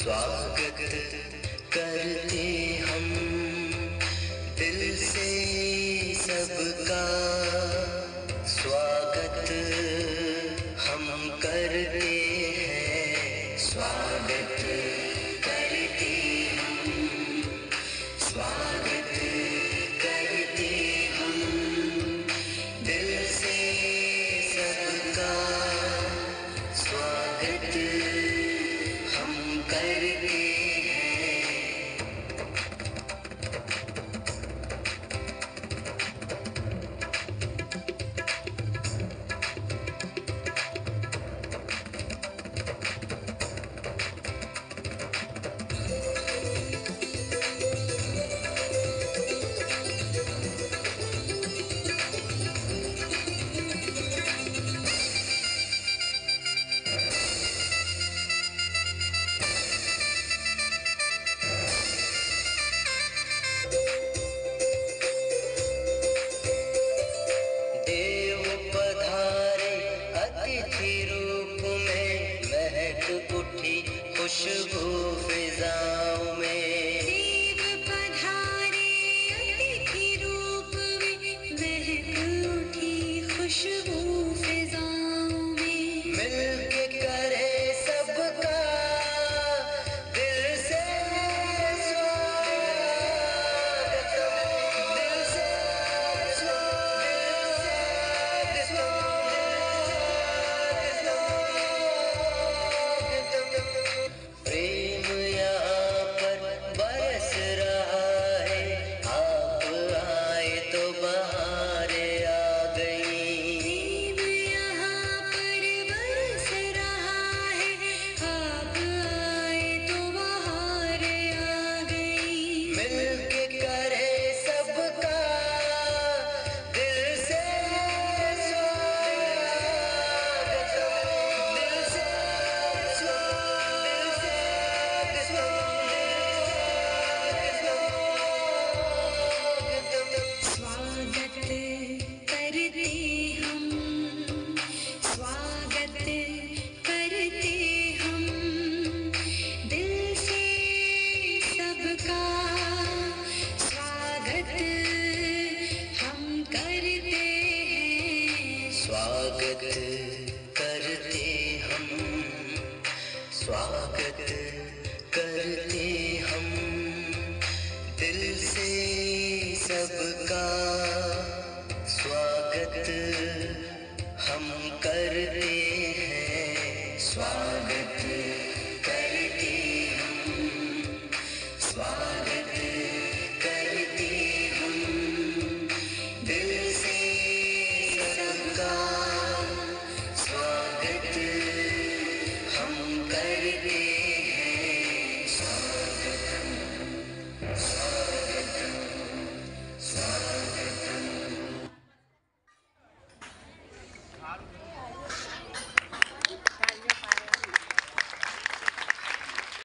स्वागत करते हम दिल से सबका, स्वागत हम करते हैं, स्वागत करते हम, स्वागत करते हम दिल से सबका, स्वागत हम करते हैं। देव पधारे अतिथि रूप में, महक उठी खुशबू फिजाओं में। देव पधारे अतिथि रूप में, महक उठी खुशबू फिजाओं में। मिलके करे सबका दिल से स्वागत, दिल से प्रेम यहाँ पर बरस रहा है, आप आए तो बहारें आ गई। प्रेम यहाँ पर बरस रहा है, आप आए तो बहारें आ गई। मिलके करे सबका दिल से स्वागत, दिल से स्वागत करते हम, स्वागत करते हम दिल से सबका, स्वागत हम करते हैं। स्वागत करते हम, स्वागत करते हम दिल से सबका, स्वागत हम करते हैं, स्वागत करते हम, स्वागत करते हम दिल से सबका, स्वागत हम करते